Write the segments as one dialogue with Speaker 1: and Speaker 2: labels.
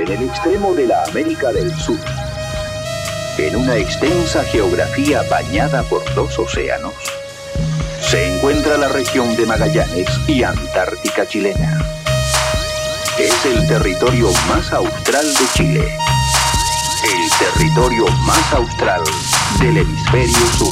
Speaker 1: en el extremo de la América del Sur, en una extensa geografía bañada por dos océanos, se encuentra la región de Magallanes y Antártica chilena. Es el territorio más austral de Chile, el territorio más austral del hemisferio sur.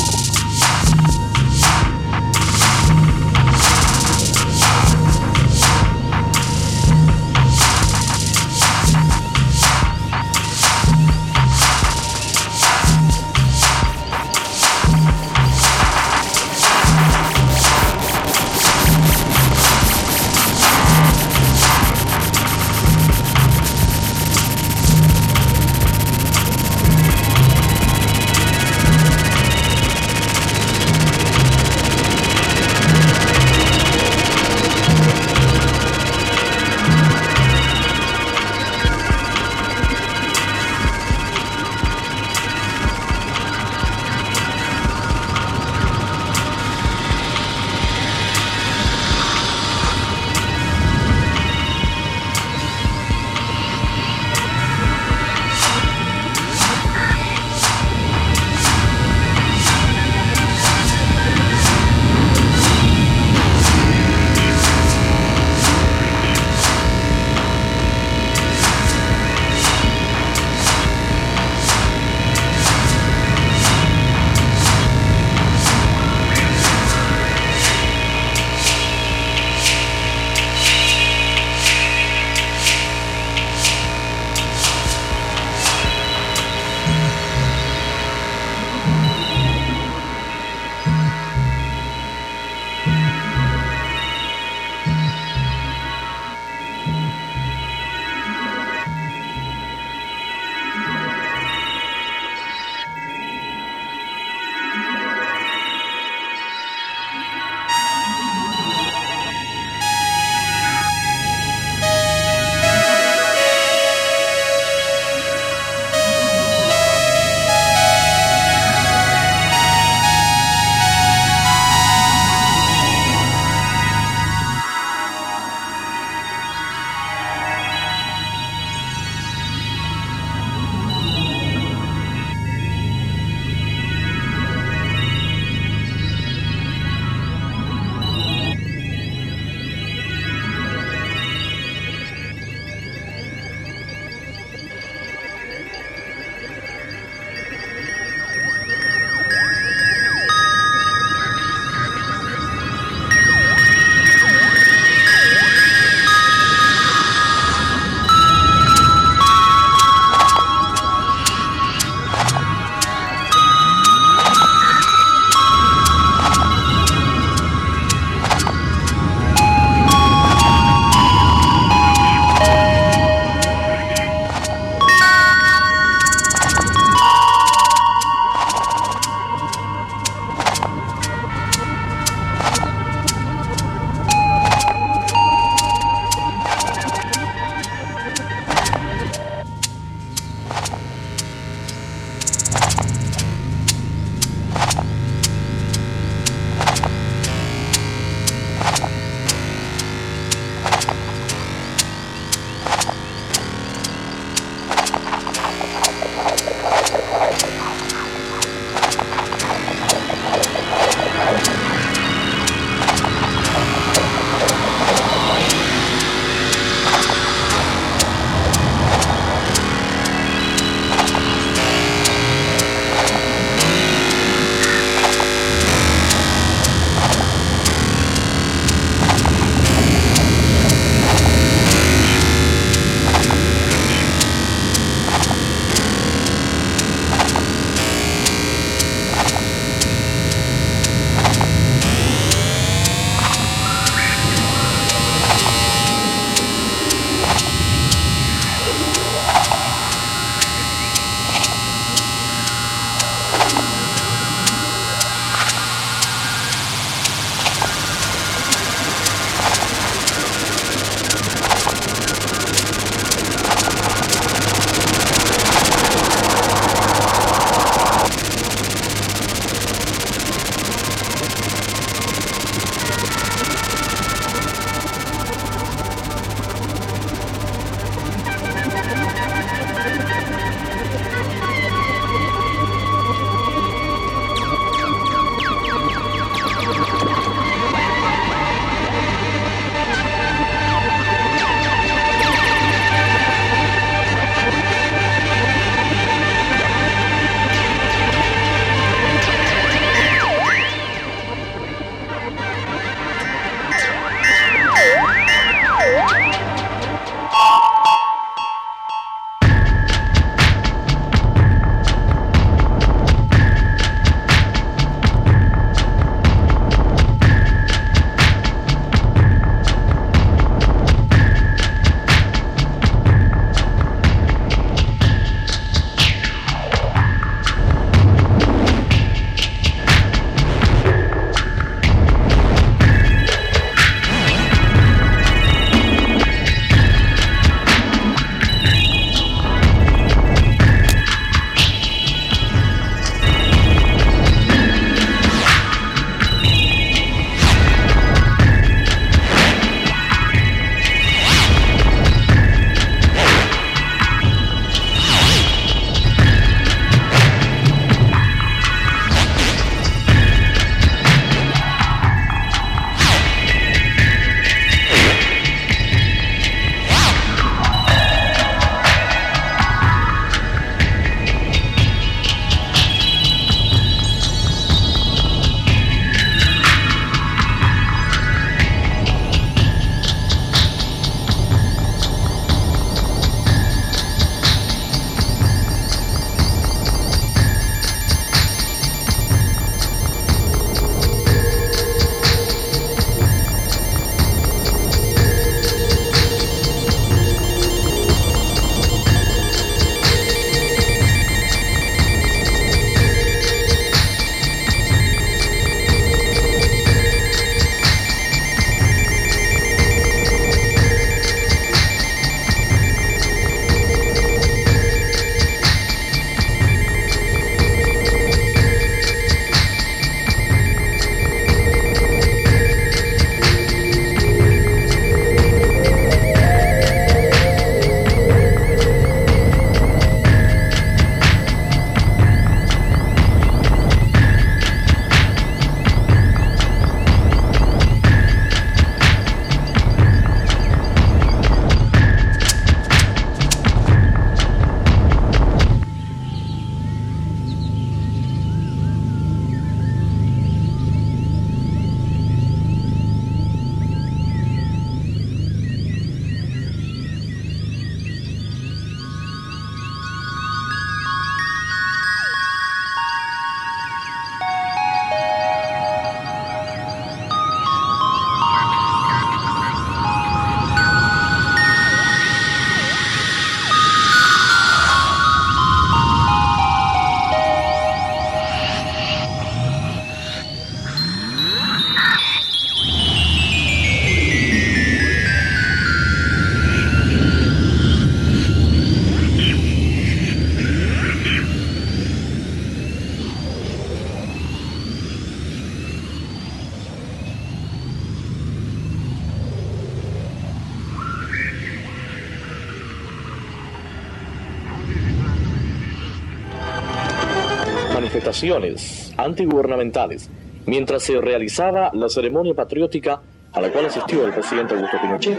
Speaker 2: manifestaciones antigubernamentales mientras se realizaba la ceremonia patriótica a la cual asistió el presidente Augusto Pinochet.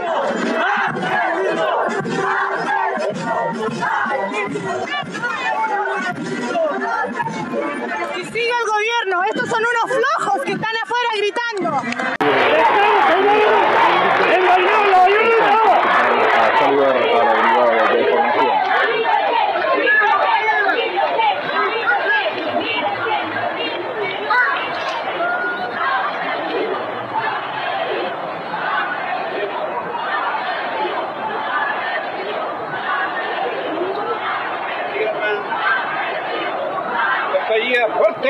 Speaker 3: Y sigue el gobierno, estos son unos flojos que están afuera gritando.
Speaker 4: ¡Fuerte!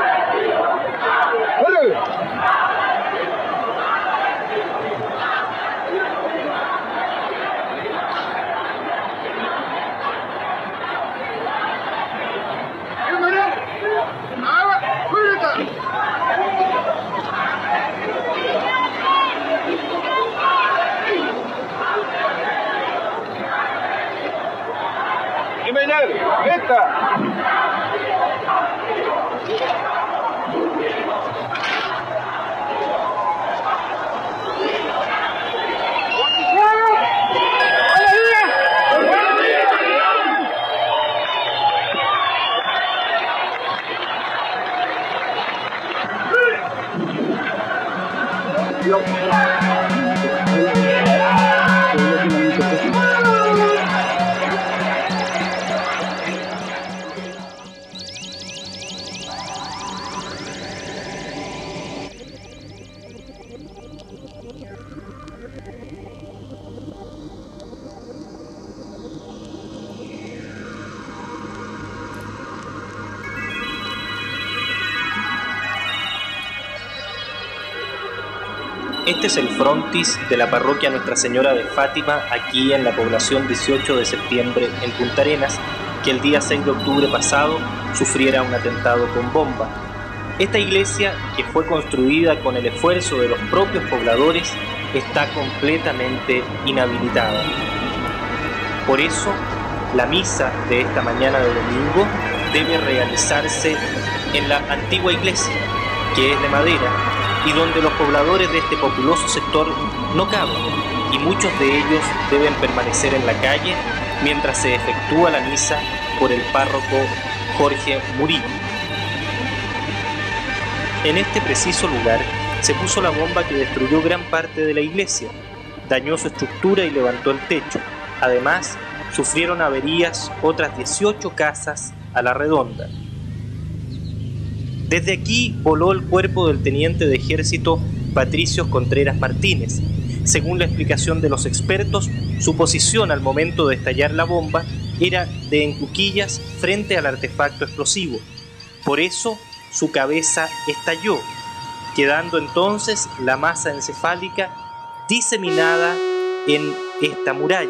Speaker 5: Este es el frontis de la parroquia Nuestra Señora de Fátima, aquí en la población 18 de septiembre en Punta Arenas, que el día 6 de octubre pasado sufriera un atentado con bomba. Esta iglesia, que fue construida con el esfuerzo de los propios pobladores, está completamente inhabilitada. Por eso, la misa de esta mañana de domingo debe realizarse en la antigua iglesia, que es de madera, y donde los pobladores de este populoso sector no caben, y muchos de ellos deben permanecer en la calle mientras se efectúa la misa por el párroco Jorge Murillo. En este preciso lugar se puso la bomba que destruyó gran parte de la iglesia, dañó su estructura y levantó el techo. Además, sufrieron averías otras 18 casas a la redonda. Desde aquí voló el cuerpo del teniente de ejército Patricio Contreras Martínez. Según la explicación de los expertos, su posición al momento de estallar la bomba era de en cuquillas frente al artefacto explosivo. Por eso, su cabeza estalló, quedando entonces la masa encefálica diseminada en esta muralla.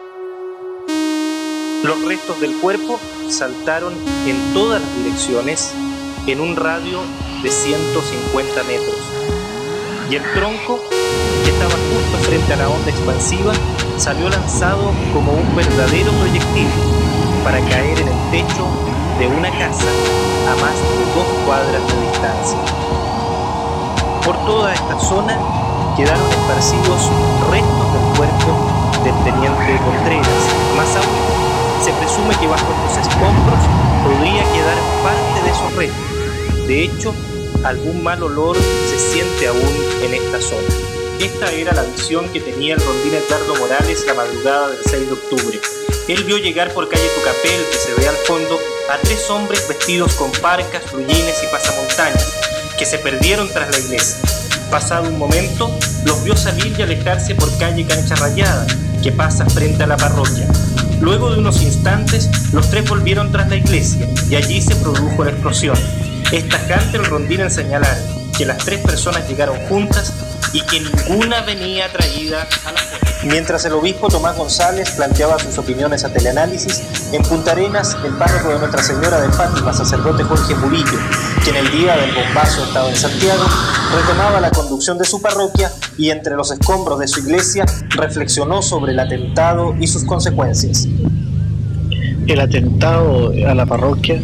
Speaker 5: Los restos del cuerpo saltaron en todas las direcciones en un radio de 150 metros, y el tronco, que estaba justo frente a la onda expansiva, salió lanzado como un verdadero proyectil para caer en el techo de una casa a más de 2 cuadras de distancia. Por toda esta zona quedaron esparcidos restos del cuerpo del teniente Contreras. Más aún, se presume que bajo estos escombros podría quedar parte de esos restos. De hecho, algún mal olor se siente aún en esta zona. Esta era la visión que tenía el rondín Edgardo Morales la madrugada del 6 de octubre. Él vio llegar por calle Tucapel, que se ve al fondo, a 3 hombres vestidos con parcas, bluyines y pasamontañas, que se perdieron tras la iglesia. Pasado un momento, los vio salir y alejarse por calle Cancha Rayada, que pasa frente a la parroquia. Luego de unos instantes, los 3 volvieron tras la iglesia y allí se produjo la explosión. Es tajante el rondín en señalar que las 3 personas llegaron juntas y que ninguna venía atraída a la fuerza. Mientras el obispo Tomás González planteaba sus opiniones a Teleanálisis, en Punta Arenas, el párroco de Nuestra Señora de Fátima, sacerdote Jorge Murillo, quien el día del bombazo estaba en Santiago, retomaba la conducción de su parroquia y entre los escombros de su iglesia reflexionó sobre el atentado y sus consecuencias.
Speaker 6: El atentado a la parroquia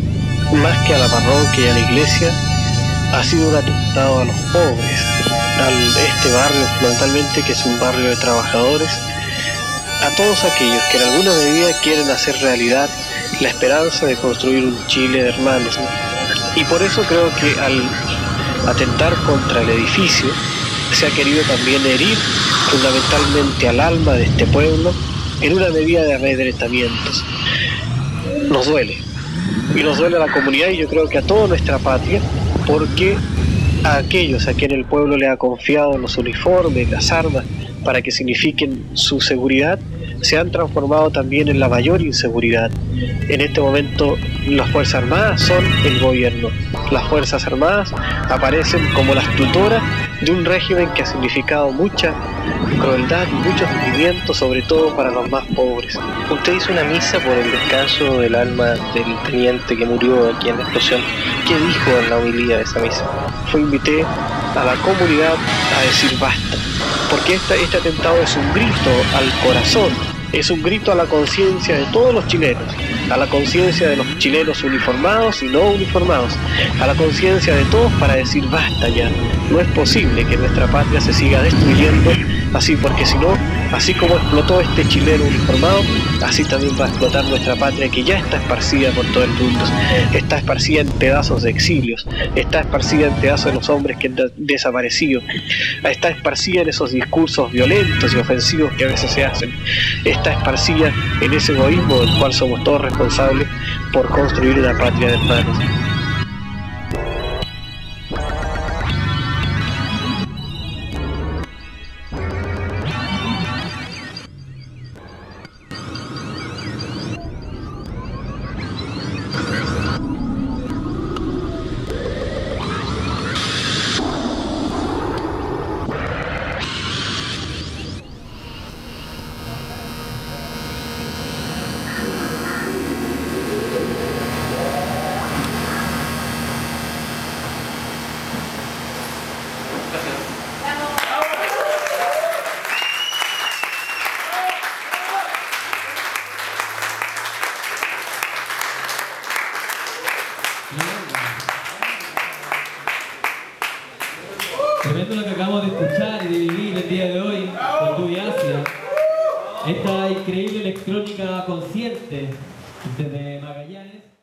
Speaker 4: más que a la parroquia y a la iglesia, ha sido un atentado a los pobres, a este barrio fundamentalmente, que es un barrio de trabajadores, a todos aquellos que en alguna medida quieren hacer realidad la esperanza de construir un Chile de hermanos. Y por eso creo que al atentar contra el edificio se ha querido también herir fundamentalmente al alma de este pueblo en una medida de amedrentamientos. Nos duele, y nos duele a la comunidad, y yo creo que a toda nuestra patria, porque a aquellos a quienes el pueblo le ha confiado los uniformes, las armas, para que signifiquen su seguridad, se han transformado también en la mayor inseguridad. En este momento las Fuerzas Armadas son el gobierno. Las Fuerzas Armadas aparecen como las tutoras de un régimen que ha significado mucha crueldad y mucho sufrimiento, sobre todo para los más pobres.
Speaker 5: Usted hizo una misa por el descanso del alma del teniente que murió aquí en la explosión. ¿Qué dijo en la homilía de esa misa?
Speaker 4: Invité a la comunidad a decir basta, porque este atentado es un grito al corazón, es un grito a la conciencia de todos los chilenos, a la conciencia de los chilenos uniformados y no uniformados, a la conciencia de todos para decir basta ya. No es posible que nuestra patria se siga destruyendo así, porque si no, así como explotó este chileno uniformado, así también va a explotar nuestra patria, que ya está esparcida por todo el mundo, está esparcida en pedazos de exilios, está esparcida en pedazos de los hombres que han desaparecido, está esparcida en esos discursos violentos y ofensivos que a veces se hacen, está esparcida en ese egoísmo del cual somos todos responsables por construir una patria de hermanos.
Speaker 6: Tremendo lo que acabamos de escuchar y de vivir el día de hoy con Dubi Asia. Esta increíble electrónica consciente desde Magallanes.